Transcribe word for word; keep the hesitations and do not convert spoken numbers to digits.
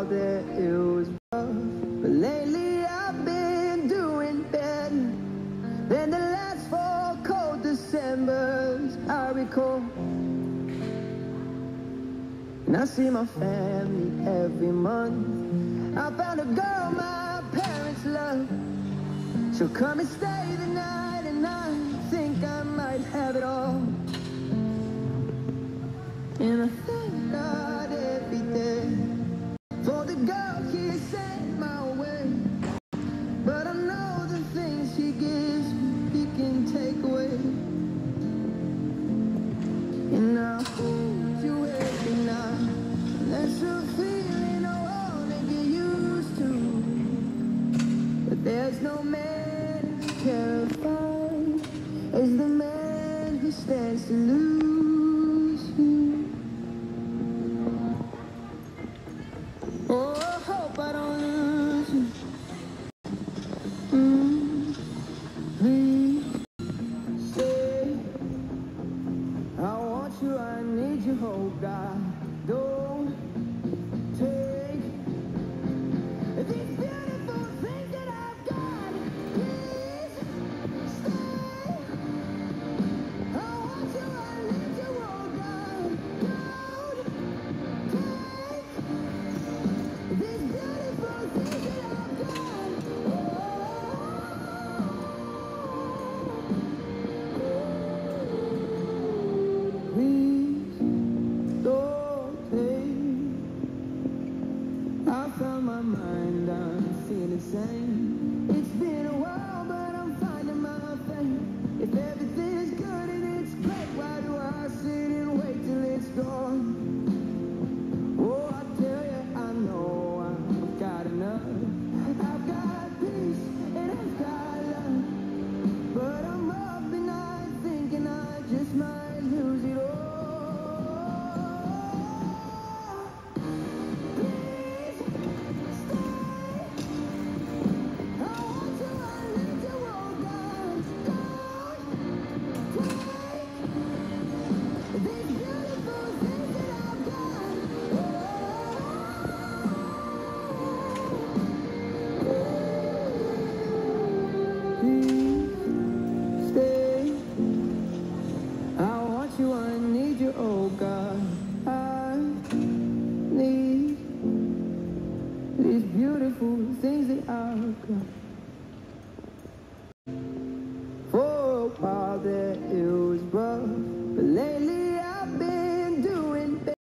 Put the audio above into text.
that it was rough, but lately I've been doing better than the last four cold Decembers I recall. And I see my family every month. I found a girl my parents love. She'll come and stay the night, and I think I might have it all. And I thank God every day for the girl he sent my way. But I know the things he gives me, he can take away. And I hold you every night. That's a feeling I wanna get used to. But there's no man as terrified as the man who stands to lose you. Oh, I hope I don't lose you. Mm, please stay. I want you, I need you, oh God. Don't take these beautiful things that I've got. Please stay. I want you, I need you, oh God. Don't take these beautiful things that I've got. Oh, please don't take. I found my mind, I'm feeling sane. It's been a while, but I'm finding my fame. If everything is good and it's great, why do I sit and wait till it's gone? Oh, I tell you, I know I've got enough. I've got peace and I've got love. But I'm up at night thinking I just might lose it all. Please stay. I want you, I need you, oh God. Don't take these beautiful things that I've got. Please stay. I want you, I need you, oh God. I need these beautiful things that I've got. For a while there, it